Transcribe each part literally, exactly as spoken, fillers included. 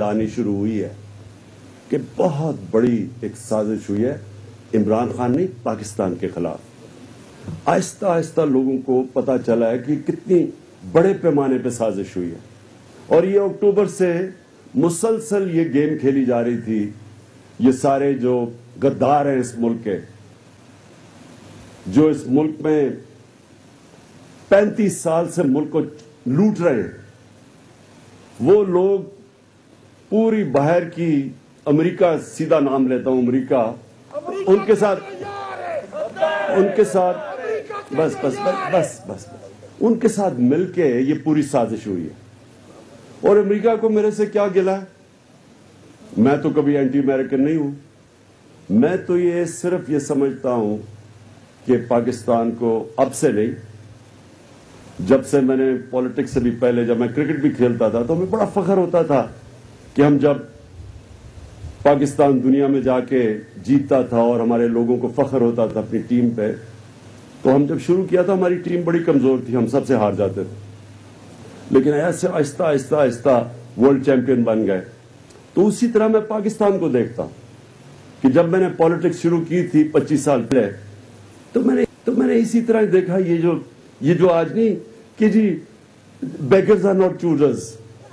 آنی شروع ہوئی ہے کہ بہت بڑی ایک سازش ہوئی ہے عمران خان نے پاکستان کے خلاف۔ آہستہ آہستہ لوگوں کو پتہ چلا ہے کہ کتنی بڑے پیمانے پہ سازش ہوئی ہے، اور یہ اکتوبر سے مسلسل یہ گیم کھیلی جا رہی تھی۔ یہ سارے جو غدار ہیں اس ملک کے، جو اس ملک میں پینتیس سال سے ملک کو لوٹ رہے ہیں، وہ لوگ پوری باہر کی امریکہ، سیدھا نام لیتا ہوں امریکہ، ان کے ساتھ ان کے ساتھ بس بس بس بس بس ان کے ساتھ مل کے یہ پوری سازش ہوئی ہے۔ اور امریکہ کو میرے سے کیا گلا ہے؟ میں تو کبھی اینٹی امریکن نہیں ہوں۔ میں تو یہ صرف یہ سمجھتا ہوں کہ پاکستان کو اب سے نہیں، جب سے میں نے پولیٹکس سے بھی پہلے، جب میں کرکٹ بھی کھیلتا تھا تو ہمیں بڑا فخر ہوتا تھا کہ ہم جب پاکستان دنیا میں جا کے جیتتا تھا اور ہمارے لوگوں کو فخر ہوتا تھا اپنی ٹیم پہ، تو ہم جب شروع کیا تھا ہماری ٹیم بڑی کمزور تھی، ہم سب سے ہار جاتے تھے، لیکن ایسے آہستہ آہستہ آہستہ ورلڈ چیمپئن بن گئے۔ تو اسی طرح میں پاکستان کو دیکھتا ہوں کہ جب میں نے پولیٹکس شروع کی تھی پچیس سال پہلے، تو میں نے تو میں نے اسی طرح دیکھا یہ جو یہ جو آج نہیں کہ جی بیگرز آر ناٹ چوزرز،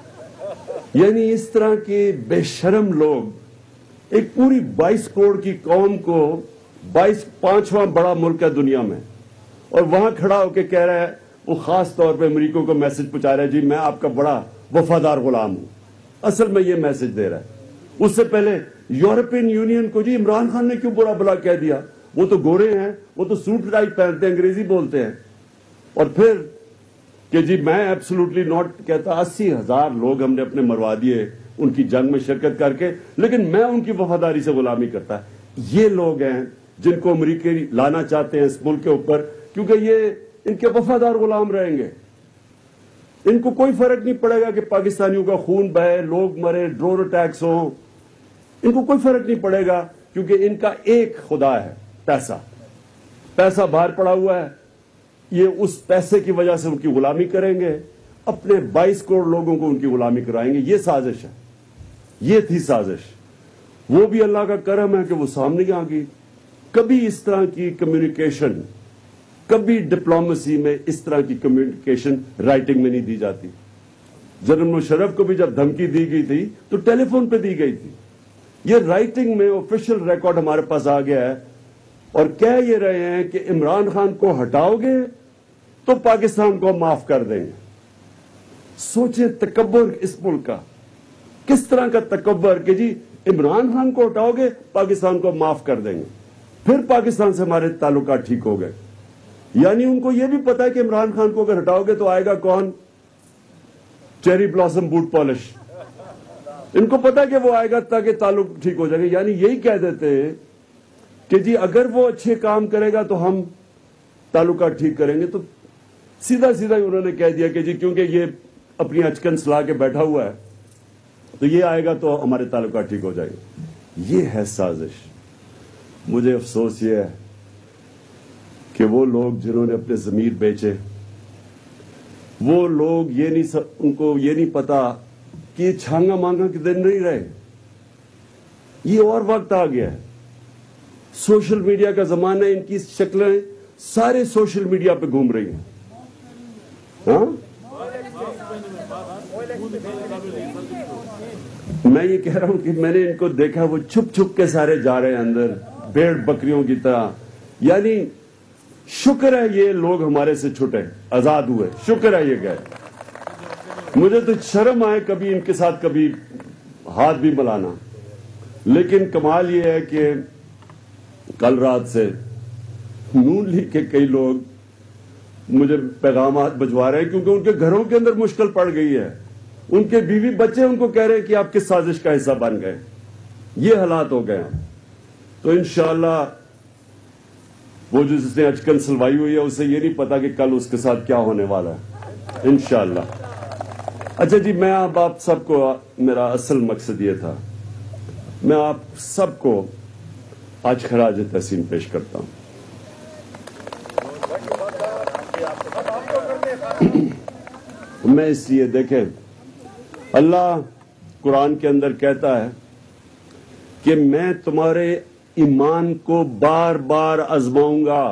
یعنی اس طرح کے بے شرم لوگ ایک پوری بائیس کروڑ کی قوم کو، بائیس پانچواں بڑا ملک ہے دنیا میں، اور وہاں کھڑا ہو کے کہہ رہا ہے، وہ خاص طور پہ امریکہ کو میسج پہنچا رہا ہے، جی میں آپ کا بڑا وفادار غلام ہوں۔ اصل میں یہ میسج دے رہا ہے۔ اس سے پہلے یورپین یونین کو جی عمران خان نے کیوں برا بلا کہہ دیا، وہ تو گورے ہیں، وہ تو سوٹ ٹائی پہنتے ہیں، انگریزی بولتے ہیں، اور پھر کہ جی میں ایبسولوٹلی ناٹ کہتا، اسی ہزار لوگ ہم نے اپنے مروا دیے ان کی جنگ میں شرکت کر کے، لیکن میں ان کی وفاداری سے غلامی کرتا ہے۔ یہ لوگ ہیں جن کو امریکہ لانا چاہتے ہیں اس ملک کے اوپر، کیونکہ یہ ان کے وفادار غلام رہیں گے۔ ان کو کوئی فرق نہیں پڑے گا کہ پاکستانیوں کا خون بہے، لوگ مرے، ڈرون اٹیکس ہوں، ان کو کوئی فرق نہیں پڑے گا، کیونکہ ان کا ایک خدا ہے، پیسہ۔ پیسہ باہر پڑا ہوا ہے، یہ اس پیسے کی وجہ سے ان کی غلامی کریں گے، اپنے بائیس کروڑ لوگوں کو ان کی غلامی کرائیں گے۔ یہ سازش ہے، یہ تھی سازش۔ وہ بھی اللہ کا کرم ہے کہ وہ سامنے آ گئی۔ کبھی اس طرح کی کمیونیکیشن، کبھی ڈپلومیسی میں اس طرح کی کمیونیکیشن رائٹنگ میں نہیں دی جاتی۔ جنرل مشرف کو بھی جب دھمکی دی گئی تھی تو ٹیلی فون پہ دی گئی تھی۔ یہ رائٹنگ میں آفیشیل ریکارڈ ہمارے پاس آ گیا ہے، اور کہہ یہ رہے ہیں کہ عمران خان کو ہٹاؤ گے تو پاکستان کو معاف کر دیں گے۔ سوچیں تکبر اس ملک کا، کس طرح کا تکبر کہ جی عمران خان کو ہٹاؤ گے پاکستان کو معاف کر دیں گے، پھر پاکستان سے ہمارے تعلقات ٹھیک ہو گئے۔ یعنی ان کو یہ بھی پتا ہے کہ عمران خان کو اگر ہٹاؤ گے تو آئے گا کون؟ Cherry blossom boot polish. ان کو پتا ہے کہ وہ آئے گا تاکہ تعلق ٹھیک ہو جائے گا۔ یعنی یہی کہہ دیتے ہیں کہ جی اگر وہ اچھے کام کرے گا تو ہم تعلقات ٹھیک کریں گے۔ تو سیدھا سیدھا ہی انہوں نے کہہ دیا کہ جی کیونکہ یہ اپنی اچکن سلا کے بیٹھا ہوا ہے تو یہ آئے گا تو ہمارے تعلقات ٹھیک ہو جائیں گے۔ یہ ہے سازش۔ مجھے افسوس یہ ہے کہ وہ لوگ جنہوں نے اپنے ضمیر بیچے، وہ لوگ یہ نہیں ان کو یہ نہیں پتا کہ یہ چھانگا مانگا کے دن نہیں رہے۔ یہ اور وقت آ گیا ہے، سوشل میڈیا کا زمانہ ہے، ان کی شکلیں سارے سوشل میڈیا پہ گھوم رہی ہیں۔ ہاں میں یہ کہہ رہا ہوں کہ میں نے ان کو دیکھا، وہ چھپ چھپ کے سارے جا رہے ہیں اندر بھیڑ بکریوں کی طرح۔ یعنی شکر ہے یہ لوگ ہمارے سے چھٹے، آزاد ہوئے، شکر ہے یہ گئے۔ مجھے تو شرم آئے کبھی ان کے ساتھ کبھی ہاتھ بھی ملانا، لیکن کمال یہ ہے کہ کل رات سے نون لیگ کے کئی لوگ مجھے پیغامات بھجوا رہے ہیں، کیونکہ ان کے گھروں کے اندر مشکل پڑ گئی ہے، ان کے بیوی بچے ان کو کہہ رہے ہیں کہ آپ کس سازش کا حصہ بن گئے۔ یہ حالات ہو گئے ہیں۔ تو انشاءاللہ وہ جو جس نے اچکن سلوائی ہوئی ہے اسے یہ نہیں پتا کہ کل اس کے ساتھ کیا ہونے والا ہے، انشاءاللہ۔ اچھا جی، میں اب آپ سب کو، میرا اصل مقصد یہ تھا، میں آپ سب کو آج خراج تحسین پیش کرتا ہوں۔ میں اس لیے، دیکھیں، اللہ कुरान के अंदर कहता है कि मैं तुम्हारे ईमान को बार बार आजमाऊंगा,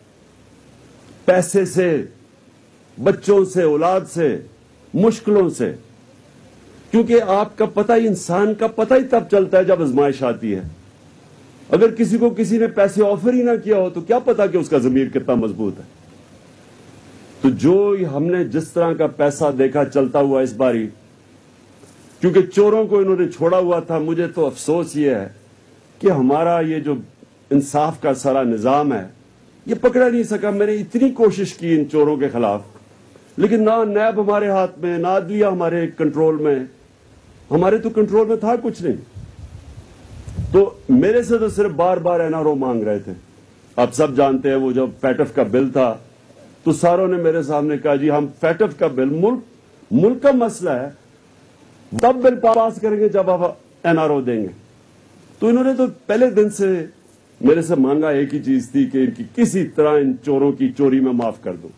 पैसे से, बच्चों से, औलाद से, मुश्किलों से, क्योंकि आपका पता ही, इंसान का पता ही तब चलता है जब आजमाइश आती है। अगर किसी को किसी ने पैसे ऑफर ही ना किया हो तो क्या पता कि उसका जमीर कितना मजबूत है। तो जो हमने जिस तरह का पैसा देखा चलता हुआ इस बारी, क्योंकि चोरों को इन्होंने छोड़ा हुआ था, मुझे तो अफसोस ये है कि हमारा ये जो इंसाफ का सारा निजाम है ये पकड़ा नहीं सका। मैंने इतनी कोशिश की इन चोरों के खिलाफ, लेकिन ना नैब हमारे हाथ में, ना अदलिया हमारे कंट्रोल में, हमारे तो कंट्रोल में था कुछ नहीं। तो मेरे से तो सिर्फ बार बार एनआरओ मांग रहे थे। आप सब जानते हैं वो जब फैटफ का बिल था तो सारों ने मेरे सामने कहा जी हम फैटफ का बिल, मुल्क मुल्क का मसला है, तब बिल पास करेंगे जब आप एनआरओ देंगे। तो इन्होंने तो पहले दिन से मेरे से मांगा एक ही चीज थी कि इनकी किसी तरह इन चोरों की चोरी में माफ कर दो।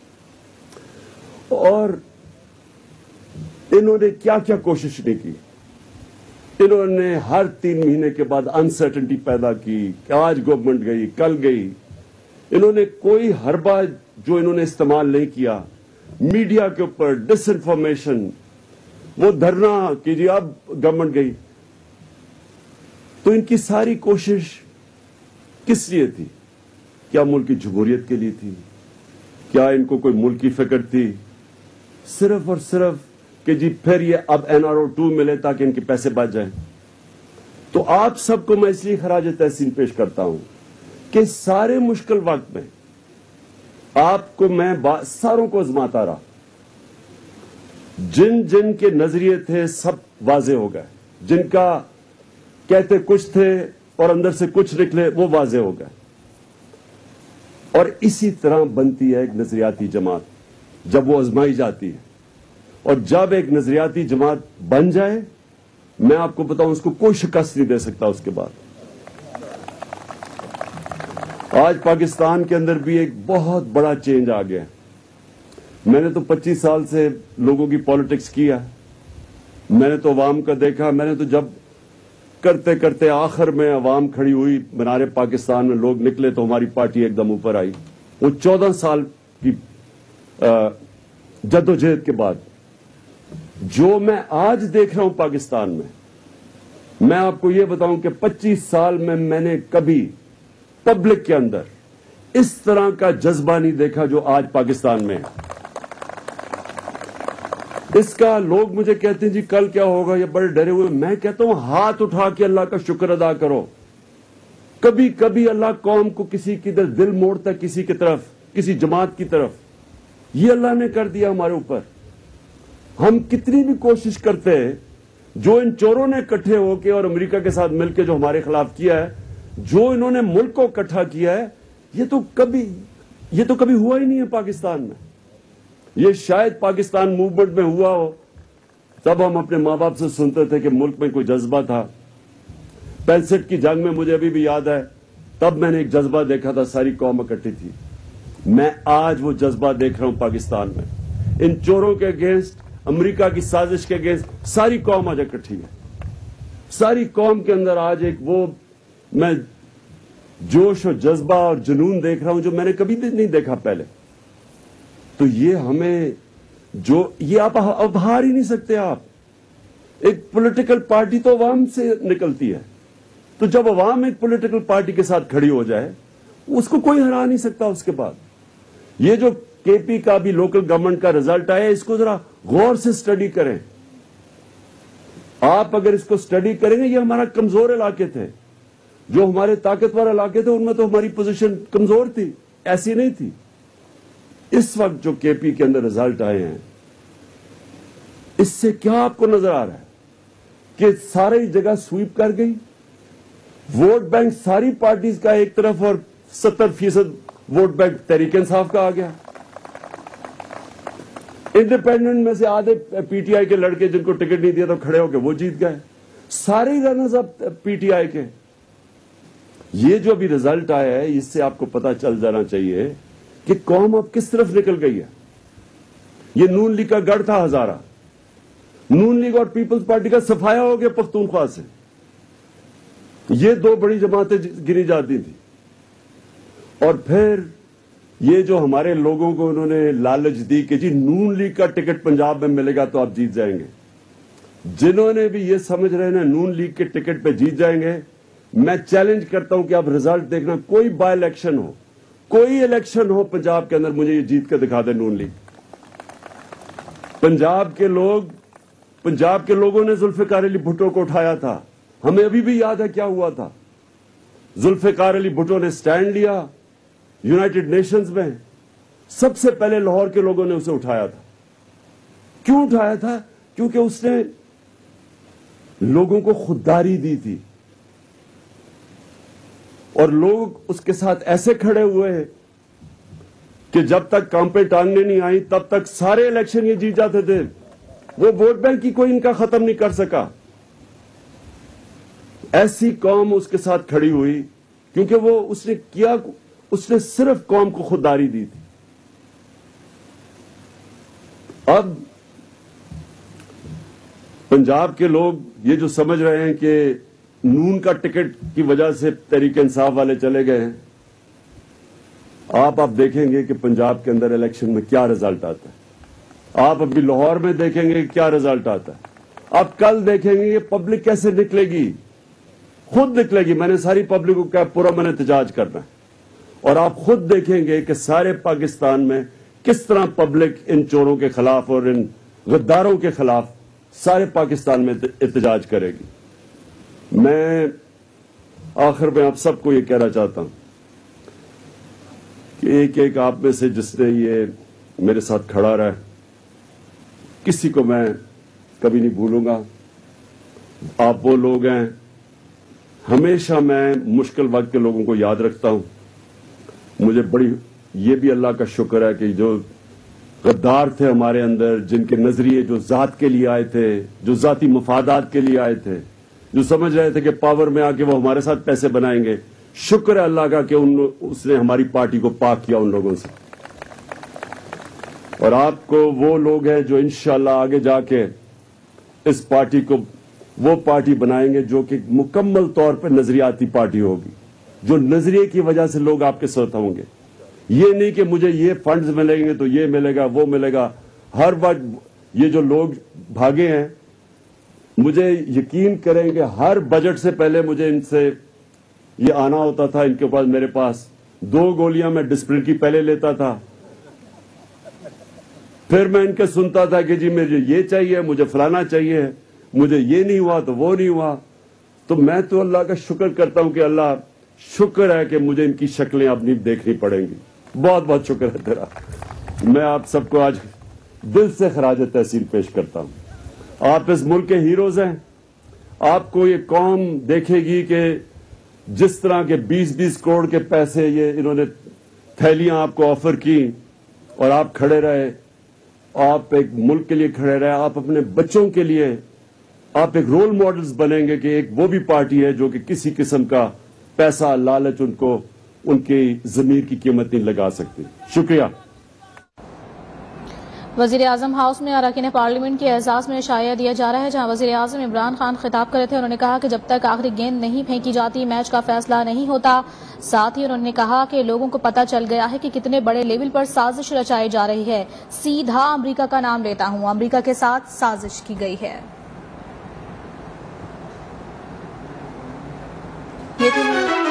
और इन्होंने क्या क्या कोशिश नहीं की। इन्होंने हर तीन महीने के बाद अनसर्टेनिटी पैदा की कि आज गवर्नमेंट गई, कल गई। इन्होंने कोई हरबा जो इन्होंने इस्तेमाल नहीं किया, मीडिया के ऊपर डिसइंफॉर्मेशन, वो धरना कि जी अब गवर्नमेंट गई। तो इनकी सारी कोशिश किस लिए थी? क्या मुल्क की जमहूरियत के लिए थी? क्या इनको कोई मुल्क की फिक्र थी? सिर्फ और सिर्फ कि जी फिर ये अब एनआरओ टू मिले ताकि इनके पैसे बच जाएं। तो आप सबको मैं इसलिए खराज तहसीन पेश करता हूं कि सारे मुश्किल वक्त में आपको मैं सारों को आजमाता रहा। जिन जिन के नजरिए थे सब वाजे हो गए, जिनका कहते कुछ थे और अंदर से कुछ निकले वो वाजे हो गए। और इसी तरह बनती है एक नजरियाती जमात जब वो आजमाई जाती है। और जब एक नजरियाती जमात बन जाए, मैं आपको बताऊं उसको कोई शिकस्त नहीं दे सकता। उसके बाद आज पाकिस्तान के अंदर भी एक बहुत बड़ा चेंज आ गया। मैंने तो पच्चीस साल से लोगों की पॉलिटिक्स किया, मैंने तो अवाम का देखा। मैंने तो जब करते करते आखिर में अवाम खड़ी हुई मीनारे पाकिस्तान में, लोग निकले तो हमारी पार्टी एकदम ऊपर आई। वो चौदह साल की जद्दोजहद के बाद जो मैं आज देख रहा हूं पाकिस्तान में, मैं आपको यह बताऊं कि पच्चीस साल में मैंने कभी पब्लिक के अंदर इस तरह का जज्बा नहीं देखा जो आज पाकिस्तान में है। इसका लोग मुझे कहते हैं जी कल क्या होगा, ये बड़े डरे हुए। मैं कहता हूं हाथ उठा के अल्लाह का शुक्र अदा करो। कभी कभी अल्लाह कौम को किसी की तरफ दिल मोड़ता, किसी की तरफ, किसी जमात की तरफ। ये अल्लाह ने कर दिया हमारे ऊपर। हम कितनी भी कोशिश करते हैं, जो इन चोरों ने इकट्ठे होकर और अमेरिका के साथ मिलकर जो हमारे खिलाफ किया है, जो इन्होंने मुल्क को इकट्ठा किया है, ये तो कभी ये तो कभी हुआ ही नहीं है पाकिस्तान में। ये शायद पाकिस्तान मूवमेंट में हुआ हो, तब हम अपने मां बाप से सुनते थे कि मुल्क में कोई जज्बा था। पैंसठ की जंग में मुझे अभी भी याद है, तब मैंने एक जज्बा देखा था, सारी कौम इकट्ठी थी। मैं आज वो जज्बा देख रहा हूं पाकिस्तान में। इन चोरों के अगेंस्ट, अमेरिका की साजिश के अगेंस्ट सारी कौम आज इकट्ठी है। सारी कौम के अंदर आज एक वो मैं जोश और जज्बा और जुनून देख रहा हूं जो मैंने कभी भी नहीं देखा पहले। तो ये हमें जो ये आप अब हार ही नहीं सकते। आप एक पॉलिटिकल पार्टी तो अवाम से निकलती है, तो जब अवाम एक पॉलिटिकल पार्टी के साथ खड़ी हो जाए, उसको कोई हरा नहीं सकता। उसके बाद ये जो केपी का भी लोकल गवर्नमेंट का रिजल्ट आया, इसको जरा गौर से स्टडी करें। आप अगर इसको स्टडी करेंगे, ये हमारा कमजोर इलाके थे। जो हमारे ताकतवर इलाके थे उनमें तो हमारी पोजीशन कमजोर थी, ऐसी नहीं थी। इस वक्त जो केपी के अंदर रिजल्ट आए हैं, इससे क्या आपको नजर आ रहा है कि सारी जगह स्वीप कर गई। वोट बैंक सारी पार्टीज का एक तरफ और सत्तर फीसद वोट बैंक तहरीक इंसाफ का आ गया। इंडिपेंडेंट में से आधे पीटीआई के लड़के जिनको टिकट नहीं दिया तो खड़े होकर वो जीत गए। सारे ही रनर्स अप पीटीआई के। ये जो अभी रिजल्ट आया है, इससे आपको पता चल जाना चाहिए कि कौम अब किस तरफ निकल गई है। ये नून लीग का गढ़ था हजारा, نون لیگ اور پیپلز پارٹی کا صفایا ہو گیا پختونخوا سے. یہ دو بڑی جماعتیں گنی جاتی تھیں. اور پھر یہ جو ہمارے لوگوں کو انہوں نے لالچ دی کہ جی نون لیگ کا ٹکٹ پنجاب میں ملے گا تو آپ جیت جائیں گے. جنہوں نے بھی یہ سمجھ رہے ہیں نون لیگ کے ٹکٹ پہ جیت جائیں گے, میں چیلنج کرتا ہوں کہ آپ رزلٹ دیکھنا, کوئی بائی الیکشن ہو, کوئی الیکشن ہو پنجاب کے اندر, مجھے یہ جیت کے دکھا دے نون لیگ. پنجاب کے لوگ پنجاب کے لوگوں نے ذوالفقار علی بھٹو کو اٹھایا تھا. ہمیں ابھی بھی یاد ہے کیا ہوا تھا. ذوالفقار علی بھٹو نے سٹینڈ لیا یونائٹڈ نیشنز میں. سب سے پہلے لاہور کے لوگوں نے اسے اٹھایا تھا. کیوں اٹھایا تھا؟ کیونکہ اس نے لوگوں کو خودداری دی تھی, اور لوگ اس کے ساتھ ایسے کھڑے ہوئے کہ جب تک کام پہ ٹانگیں نہیں آئی تب تک سارے الیکشن یہ جیت جاتے تھے. وہ ووٹ بینک کی کوئی ان کا ختم نہیں کر سکا. ایسی قوم اس کے ساتھ کھڑی ہوئی کیونکہ وہ اس نے کیا, اس نے صرف قوم کو خودداری دی تھی. اب پنجاب کے لوگ یہ جو سمجھ رہے ہیں کہ نون کا ٹکٹ کی وجہ سے تحریک انصاف والے چلے گئے ہیں, آپ اب دیکھیں گے کہ پنجاب کے اندر الیکشن میں کیا رزلٹ آتا ہے. آپ ابھی لاہور میں دیکھیں گے کہ کیا رزلٹ آتا ہے. آپ کل دیکھیں گے کہ پبلک کیسے نکلے گی, خود نکلے گی. میں نے ساری پبلک کو کہا پرامن احتجاج کرنا ہے, اور آپ خود دیکھیں گے کہ سارے پاکستان میں کس طرح پبلک ان چوروں کے خلاف اور ان غداروں کے خلاف سارے پاکستان میں احتجاج کرے گی. میں آخر میں آپ سب کو یہ کہنا چاہتا ہوں کہ ایک ایک آپ میں سے جس نے یہ میرے ساتھ کھڑا رہا, کسی کو میں کبھی نہیں بھولوں گا. آپ وہ لوگ ہیں, ہمیشہ میں مشکل وقت کے لوگوں کو یاد رکھتا ہوں. مجھے بڑی یہ بھی اللہ کا شکر ہے کہ جو غدار تھے ہمارے اندر, جن کے نظریے جو ذات کے لیے آئے تھے, جو ذاتی مفادات کے لیے آئے تھے, جو سمجھ رہے تھے کہ پاور میں آ کے وہ ہمارے ساتھ پیسے بنائیں گے, شکر ہے اللہ کا کہ ان اس نے ہماری پارٹی کو پاک کیا ان لوگوں سے. اور آپ کو وہ لوگ ہیں جو انشاءاللہ آگے جا کے اس پارٹی کو وہ پارٹی بنائیں گے جو کہ مکمل طور پر نظریاتی پارٹی ہوگی, جو نظریے کی وجہ سے لوگ آپ کے ساتھ ہوں گے. یہ نہیں کہ مجھے یہ فنڈز ملیں گے تو یہ ملے گا وہ ملے گا. ہر وقت یہ جو لوگ بھاگے ہیں, مجھے یقین کریں کہ ہر بجٹ سے پہلے مجھے ان سے یہ آنا ہوتا تھا. ان کے پاس میرے پاس دو گولیاں میں ڈسپلن کی پہلے لیتا تھا, پھر میں ان کے سنتا تھا کہ جی مجھے یہ چاہیے, مجھے فلانا چاہیے, مجھے یہ نہیں ہوا تو وہ نہیں ہوا. تو میں تو اللہ کا شکر کرتا ہوں کہ اللہ شکر ہے کہ مجھے ان کی شکلیں اب نہیں دیکھنی پڑیں گی. بہت بہت شکر ہے تیرا. میں آپ سب کو آج دل سے خراج تحسین پیش کرتا ہوں. آپ اس ملک کے ہیروز ہیں. آپ کو یہ قوم دیکھے گی کہ جس طرح کے بیس بیس کروڑ کے پیسے یہ انہوں نے تھیلیاں آپ کو آفر کی اور آپ کھڑے رہے, آپ ایک ملک کے لیے کھڑے رہے, آپ اپنے بچوں کے لیے آپ ایک رول ماڈلز بنیں گے کہ ایک وہ بھی پارٹی ہے جو کہ کسی قسم کا پیسہ لالچ ان کو ان کی ضمیر کی قیمت نہیں لگا سکتی. شکریہ. وزیر اعظم ہاؤس میں اراکین پارلیمنٹ کے اعزاز میں شائعہ دیا جا رہا ہے, جہاں وزیر اعظم عمران خان خطاب کر رہے تھے. انہوں نے کہا کہ جب تک آخری گیند نہیں پھینکی جاتی میچ کا فیصلہ نہیں ہوتا. ساتھ ہی انہوں نے کہا کہ لوگوں کو پتہ چل گیا ہے کہ کتنے بڑے لیول پر سازش رچائی جا رہی ہے. سیدھا امریکہ کا نام لیتا ہوں, امریکہ کے ساتھ سازش کی گئی ہے. یہ